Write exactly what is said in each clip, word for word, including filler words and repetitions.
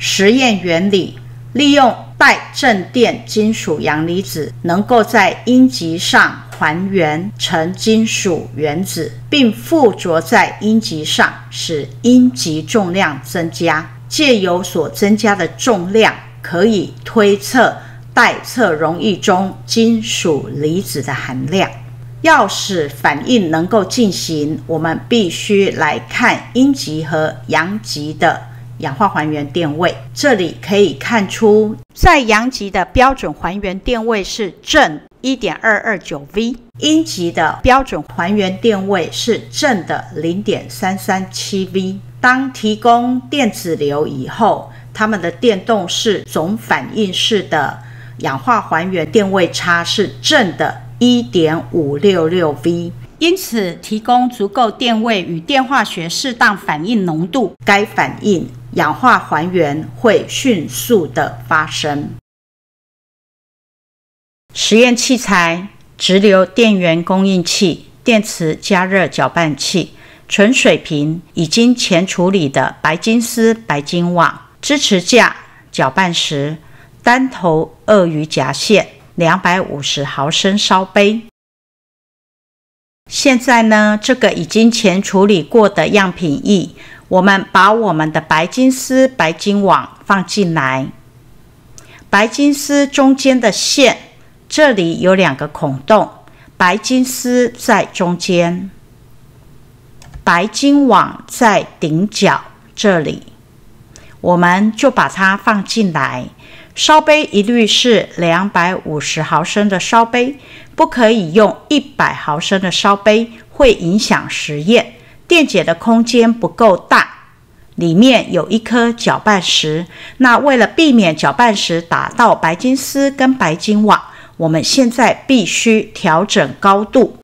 实验原理：利用带正电金属阳离子，能够在阴极上还原成金属原子，并附着在阴极上，使阴极重量增加。借由所增加的重量，可以推测待测溶液中金属离子的含量。要使反应能够进行，我们必须来看阴极和阳极的氧化还原电位。这里可以看出，在阳极的标准还原电位是正 一点二二九 V， 阴极的标准还原电位是正的 零点三三七 V。 当提供电子流以后，它们的电动式总反应式的氧化还原电位差是正的 一点五六六 V， 因此提供足够电位与电化学适当反应浓度，该反应氧化还原会迅速的发生。实验器材：直流电源供应器、电磁加热搅拌器、纯水平已经前处理的白金丝白金网、支持架、搅拌石、单头鳄鱼夹线、两百五十毫升烧杯。现在呢，这个已经前处理过的样品液，我们把我们的白金丝白金网放进来。白金丝中间的线，这里有两个孔洞，白金丝在中间，白金网在顶角这里，我们就把它放进来。烧杯一律是两百五十毫升的烧杯，不可以用一百毫升的烧杯，会影响实验。电解的空间不够大，里面有一颗搅拌石，那为了避免搅拌石打到白金丝跟白金网，我们现在必须调整高度。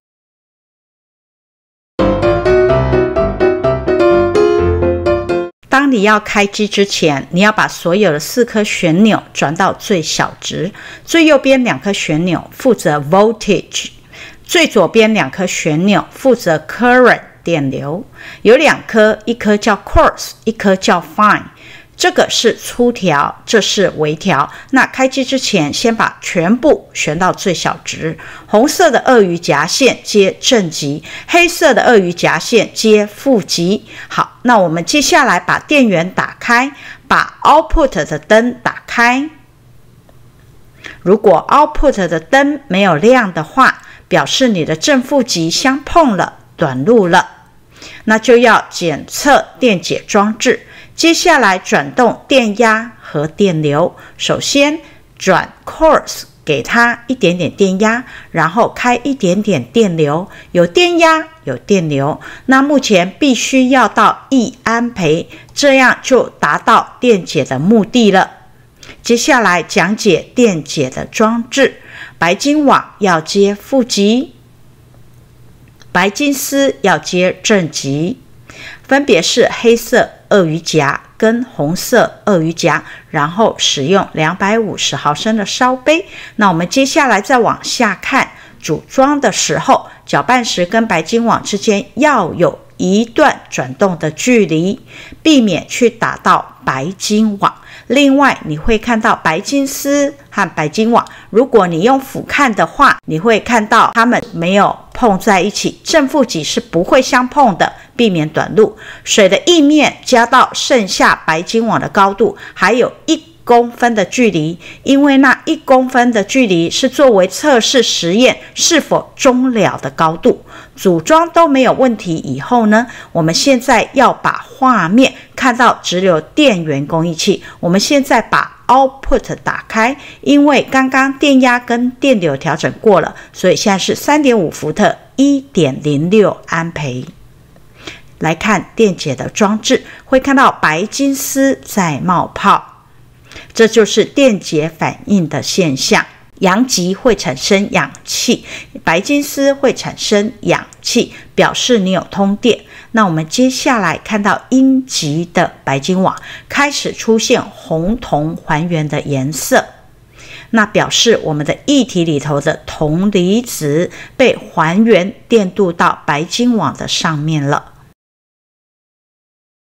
当你要开机之前，你要把所有的四颗旋钮转到最小值。最右边两颗旋钮负责 voltage， 最左边两颗旋钮负责 current 电流。有两颗，一颗叫 coarse， 一颗叫 fine。这个是粗条，这是微条。那开机之前，先把全部旋到最小值。红色的鳄鱼夹线接正极，黑色的鳄鱼夹线接负极。好，那我们接下来把电源打开，把 output 的灯打开。如果 output 的灯没有亮的话，表示你的正负极相碰了，短路了。那就要检测电解装置。接下来转动电压和电流，首先转 coarse， 给它一点点电压，然后开一点点电流，有电压有电流。那目前必须要到一安培，这样就达到电解的目的了。接下来讲解电解的装置，白金网要接负极，白金丝要接正极，分别是黑色鳄鱼夹跟红色鳄鱼夹，然后使用两百五十毫升的烧杯。那我们接下来再往下看，组装的时候，搅拌石跟白金网之间要有一段转动的距离，避免去打到白金网。另外，你会看到白金丝和白金网，如果你用俯瞰的话，你会看到它们没有碰在一起，正负极是不会相碰的，避免短路。水的液面加到剩下白金网的高度还有一公分的距离，因为那一公分的距离是作为测试实验是否终了的高度。组装都没有问题以后呢，我们现在要把画面看到直流电源供应器。我们现在把 output 打开，因为刚刚电压跟电流调整过了，所以现在是 三点五伏特 一点零六安培。来看电解的装置，会看到白金丝在冒泡，这就是电解反应的现象。阳极会产生氧气，白金丝会产生氧气，表示你有通电。那我们接下来看到阴极的白金网开始出现红铜还原的颜色，那表示我们的液体里头的铜离子被还原电镀到白金网的上面了。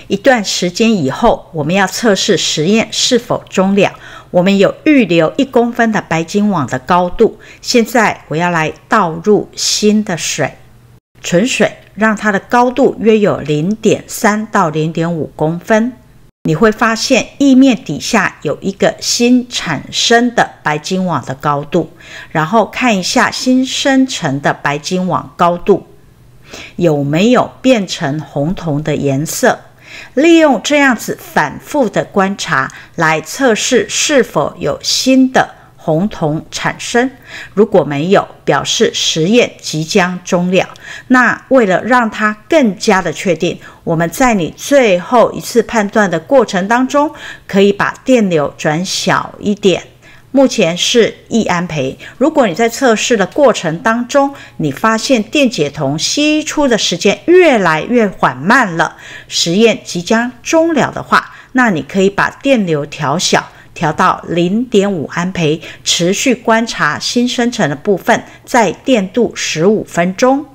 一段时间以后，我们要测试实验是否终了。我们有预留一公分的白金网的高度。现在我要来倒入新的水，纯水，让它的高度约有 零点三到零点五公分。你会发现液面底下有一个新产生的白金网的高度，然后看一下新生成的白金网高度有没有变成红铜的颜色。利用这样子反复的观察来测试是否有新的红铜产生。如果没有，表示实验即将终了。那为了让它更加的确定，我们在你最后一次判断的过程当中，可以把电流转小一点。目前是一安培。如果你在测试的过程当中，你发现电解铜析出的时间越来越缓慢了，实验即将终了的话，那你可以把电流调小，调到 零点五安培，持续观察新生成的部分，再电镀十五分钟。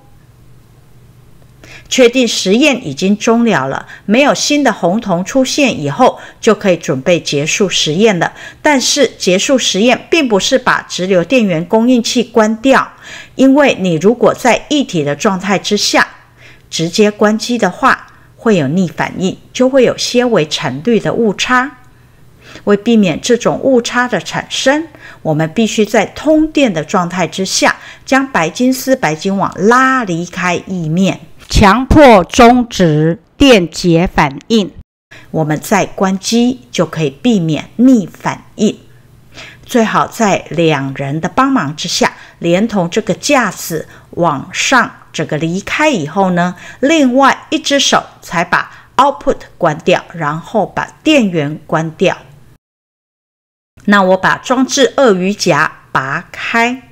确定实验已经终了了，没有新的红铜出现以后，就可以准备结束实验了。但是结束实验并不是把直流电源供应器关掉，因为你如果在液体的状态之下直接关机的话，会有逆反应，就会有些微产率的误差。为避免这种误差的产生，我们必须在通电的状态之下，将白金丝白金网拉离开液面，强迫终止电解反应，我们再关机就可以避免逆反应。最好在两人的帮忙之下，连同这个架子往上整个离开以后呢，另外一只手才把 output 关掉，然后把电源关掉。那我把装置鳄鱼夹拔开，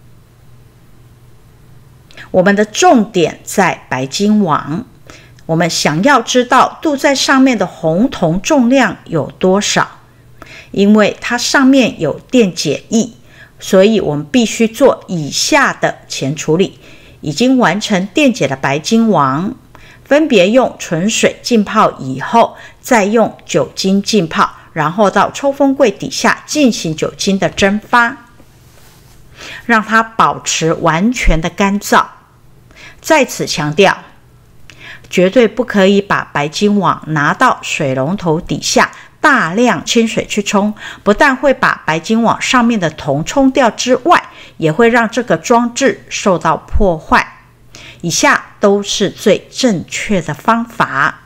我们的重点在白金网，我们想要知道镀在上面的红铜重量有多少，因为它上面有电解液，所以我们必须做以下的前处理。已经完成电解的白金网，分别用纯水浸泡以后，再用酒精浸泡，然后到抽风柜底下进行酒精的蒸发，让它保持完全的干燥。在此强调，绝对不可以把白金网拿到水龙头底下大量清水去冲，不但会把白金网上面的铜冲掉之外，也会让这个装置受到破坏。以下都是最正确的方法。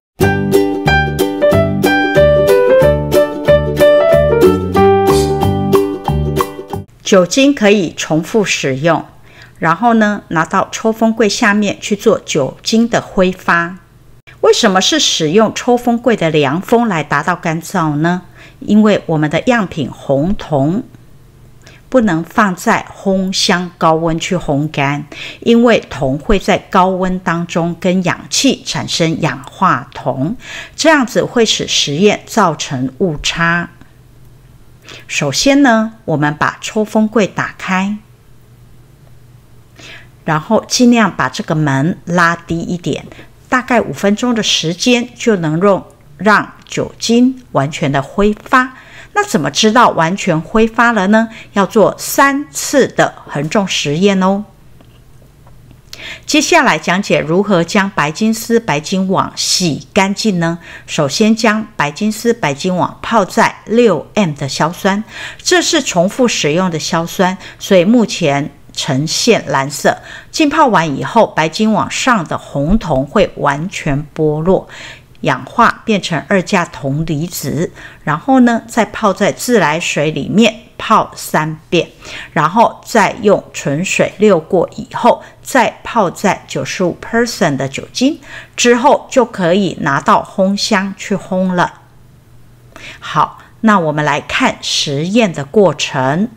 酒精可以重复使用，然后呢，拿到抽风柜下面去做酒精的挥发。为什么是使用抽风柜的凉风来达到干燥呢？因为我们的样品红铜不能放在烘箱高温去烘干，因为铜会在高温当中跟氧气产生氧化铜，这样子会使实验造成误差。首先呢，我们把抽风柜打开，然后尽量把这个门拉低一点，大概五分钟的时间就能让酒精完全的挥发。那怎么知道完全挥发了呢？要做三次的衡重实验哦。接下来讲解如何将白金丝白金网洗干净呢？首先将白金丝白金网泡在 六 M 的硝酸，这是重复使用的硝酸，所以目前呈现蓝色。浸泡完以后，白金网上的红铜会完全剥落，氧化变成二价铜离子，然后呢，再泡在自来水里面泡三遍，然后再用纯水溜过以后，再泡在 百分之九十五 的酒精，之后就可以拿到烘箱去烘了。好，那我们来看实验的过程。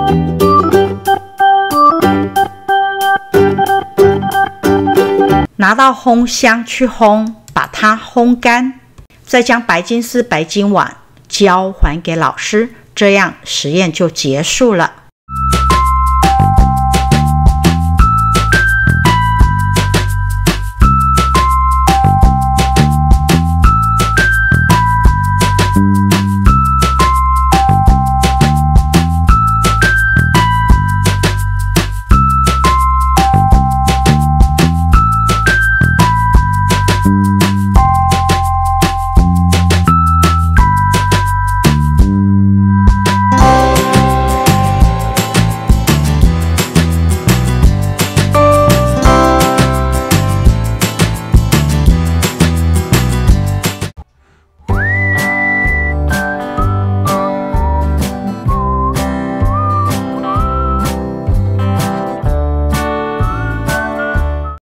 拿拿到烘箱去烘，把它烘干，再将白金丝、白金碗交还给老师，这样实验就结束了。